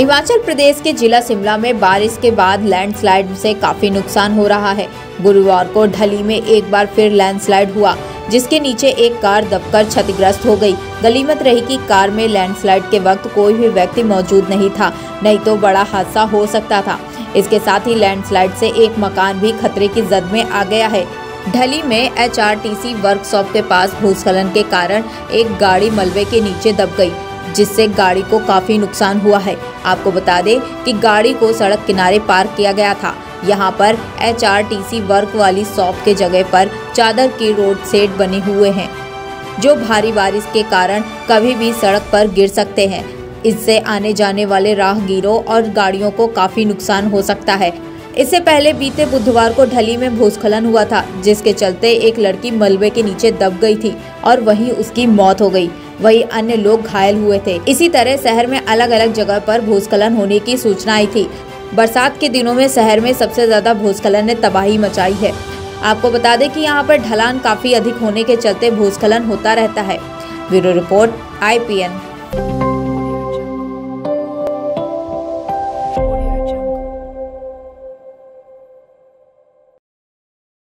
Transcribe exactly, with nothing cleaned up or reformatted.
हिमाचल प्रदेश के जिला शिमला में बारिश के बाद लैंडस्लाइड से काफी नुकसान हो रहा है। गुरुवार को ढली में एक बार फिर लैंडस्लाइड हुआ, जिसके नीचे एक कार दबकर क्षतिग्रस्त हो गई। गनीमत रही कि कार में लैंडस्लाइड के वक्त कोई भी व्यक्ति मौजूद नहीं था, नहीं तो बड़ा हादसा हो सकता था। इसके साथ ही लैंडस्लाइड से एक मकान भी खतरे की जद में आ गया है। ढली में H R T C workshop के पास भूस्खलन के कारण एक गाड़ी मलबे के नीचे दब गई, जिससे गाड़ी को काफी नुकसान हुआ है। आपको बता दें कि गाड़ी को सड़क किनारे पार्क किया गया था। यहां पर H R T C work वाली शॉप के जगह पर चादर की रोड सेट बने हुए हैं, जो भारी बारिश के कारण कभी भी सड़क पर गिर सकते हैं। इससे आने जाने वाले राहगीरों और गाड़ियों को काफी नुकसान हो सकता है। इससे पहले बीते बुधवार को ढली में भूस्खलन हुआ था, जिसके चलते एक लड़की मलबे के नीचे दब गई थी और वहीं उसकी मौत हो गई। वहीं अन्य लोग घायल हुए थे। इसी तरह शहर में अलग अलग जगह पर भूस्खलन होने की सूचना आई थी। बरसात के दिनों में शहर में सबसे ज्यादा भूस्खलन ने तबाही मचाई है। आपको बता दें कि यहाँ पर ढलान काफी अधिक होने के चलते भूस्खलन होता रहता है। Bureau report I P N.